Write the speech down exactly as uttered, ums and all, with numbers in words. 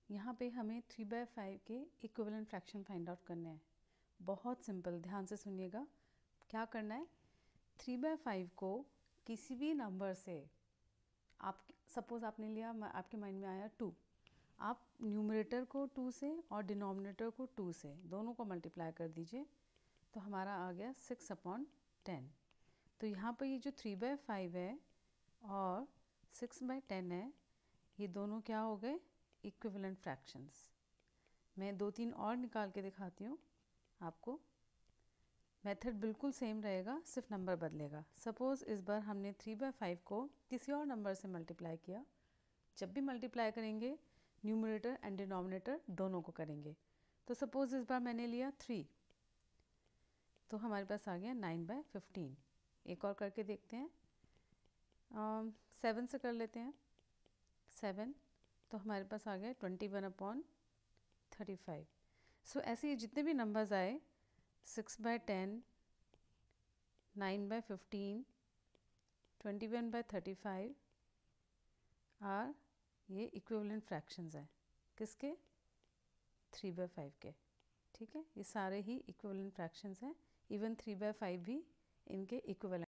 यहाँ पे हमें थ्री बाय फाइव के इक्विवेलेंट फ्रैक्शन फाइंड आउट करने हैं। बहुत सिंपल, ध्यान से सुनिएगा। क्या करना है, थ्री बाय फाइव को किसी भी नंबर से, आप सपोज़ आपने लिया, आपके माइंड में आया टू, आप न्यूमरेटर को टू से और डिनोमिनेटर को टू से, दोनों को मल्टीप्लाई कर दीजिए, तो हमारा आ गया सिक्स अपॉन टेन। तो यहाँ पर ये जो थ्री बाय फाइव है और सिक्स बाय टेन है, ये दोनों क्या हो गए, इक्विवेलेंट फ्रैक्शंस। मैं दो तीन और निकाल के दिखाती हूँ आपको। मेथड बिल्कुल सेम रहेगा, सिर्फ नंबर बदलेगा। सपोज़ इस बार हमने थ्री बाय फाइव को किसी और नंबर से मल्टीप्लाई किया। जब भी मल्टीप्लाई करेंगे न्यूमरेटर एंड डिनोमिनेटर दोनों को करेंगे। तो सपोज़ इस बार मैंने लिया थ्री, तो हमारे पास आ गया नाइन बाय फिफ्टीन। एक और करके देखते हैं, सेवन uh, से कर लेते हैं। सेवन, तो हमारे पास आ गया twenty one upon thirty five. So ऐसे जितने भी नंबर्स आए, six by ten, nine by fifteen, twenty one by thirty five are ये इक्विवेलेंट फ्रैक्शंस हैं। किसके, थ्री बाय फाइव के। ठीक है, ये सारे ही इक्विवेलेंट फ्रैक्शंस हैं। इवन थ्री बाय फाइव भी इनके इक्विवेलेंट